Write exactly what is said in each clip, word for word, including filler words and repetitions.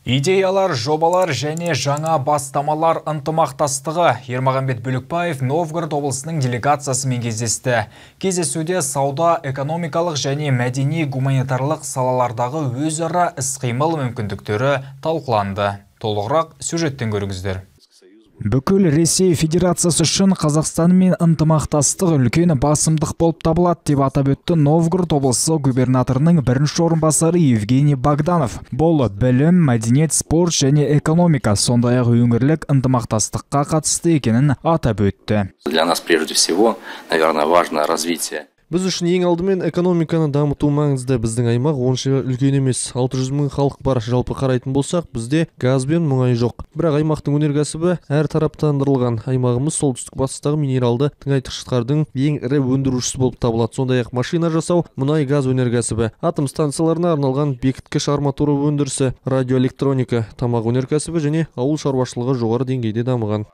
Идеялар, жобалар және жаңа бастамалар ынтымақтастығы. Ермағанбет Бөлікбаев Новгород облысының делегациясымен кездесті. Кездесуде сауда, экономикалық және мәдени гуманитарлық салалардағы өзара іс-қимыл мүмкіндіктері талқыланды. Толығырақ сюжеттен көріңіздер. Бүкіл Ресей Федерациясы үшін Қазақстанмен ынтымақтастық үлкен басымдық болып табылады деп атап өтті Новгород облысы губернаторының бірінші орынбасары Евгений Богданов. Бұл білім, мәдениет, спорт және экономика, сондай-ақ өңірлік ынтымақтастыққа қатысты екенін атап өтті. Для нас прежде всего, наверное, важно развитие. Біз үшін ең алдымен экономиканы дамыту маңызды. Біздің аймақ онша үлкен емес, алты жүз мың халық бар. Жалпы қарайтын болсақ, бізде газ бен мұнай жоқ. Бірақ аймақтың өнеркәсібі әр тараптандырылған. Аймағымыз солтүстік батыстағы минералды тыңайтқыштардың ең ірі өндірушісі болып табылады. Сондай-ақ машина жасау, мұнай газ өнеркәсібі, атом станцияларына арналған бекіткіш арматура өндірісі, радиоэлектроника, тамақ өнеркәсібі және ауыл шаруашылығы жоғары деңгейде дамыған.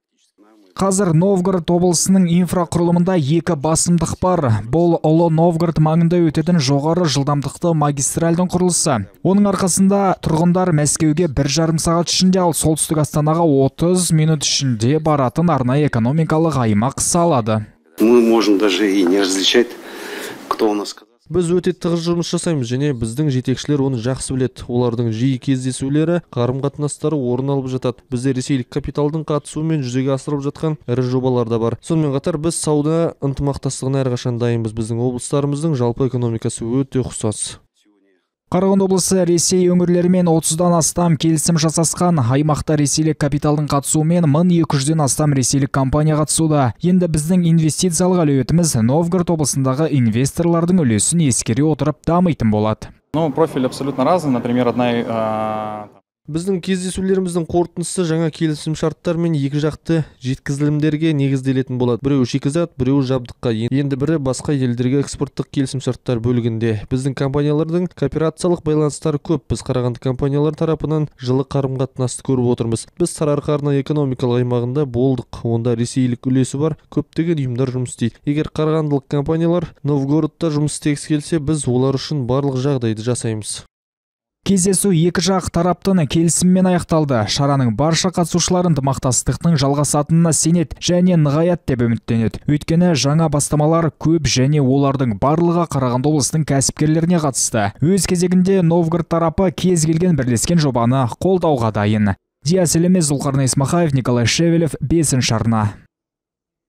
Қазір Новгород облысының инфрақұрылымында екі басымдық бар. Бұл Ұлы Новгород маңында өтетін жоғары жылдамдықты магистральдың құрылысы. Оның арқасында тұрғындар Мәскеуге бір жарым сағат ішінде, ал солтүстік Астанаға отыз минут ішінде баратын арнайы экономикалық аймақ салады. Мы можем даже и не различать, кто у нас. Біз өте тығыз жұмыс жасаймыз және біздің жетекшілер оны жақсы біледі. Олардың жиі кездесулері, қарым-қатынастары орын алып жатады. Бізде ресейлік капиталдың қатысуымен жүзеге асырылып жатқан ірі жобалар да бар. Сонымен қатар біз сауда ынтымақтастығына әрқашан дайынбыз. Біздің облыстарымыздың жалпы экономикасы өте ұқсас. Қарағанды облысы Ресей өңірлерімен отыздан астам келісім жасасқан. Аймақта ресейлік капиталдың қатысуымен мың екі жүзден астам ресейлік компания қатысуда. Енді біздің инвестициялық әлеуетіміз Новгород облысындағы инвесторлардың үлесін ескере отырып дамитын болады. Ну, профиль абсолютно разный. Например, одна... Біздің кездесулеріміздің қорытындысы жаңа келісім шарттар мен екі жақты жеткізілімдерге негізделетін болады. Біреу шикізат, біреу жабдыққа, енді бірі басқа елдерге экспорттық келісім шарттар бөлігінде. Біздің компаниялардың кооперациялық байланыстары көп. Біз Қарағанды компаниялар тарапынан жылы қарым-қатынасты көріп отырмыз. Біз Сарыарқа арнайы экономикалық аймағында болдық. Онда ресейлік үлесі бар көптеген ұйымдар жұмыс істейді. Егер қарағандылық компаниялар Новгородта жұмыс істегісі келсе, біз олар үшін барлық жағдайды жасаймыз. Кездесу екі жақ тараптың келісіммен аяқталды. Шараның барша қатысушылар ынтымақтастықтың жалғасатынына сенеді және нығаяды деп үміттенеді. Өйткені жаңа бастамалар көп және олардың барлығы Қарағанды облысының кәсіпкерлеріне қатысты. Өз кезегінде Новгород тарапы кез келген бірлескен жобаны қолдауға дайын. Диас Елемес, Зұлқарнай Исмахаев, Николай Шевелев, бесінші арна.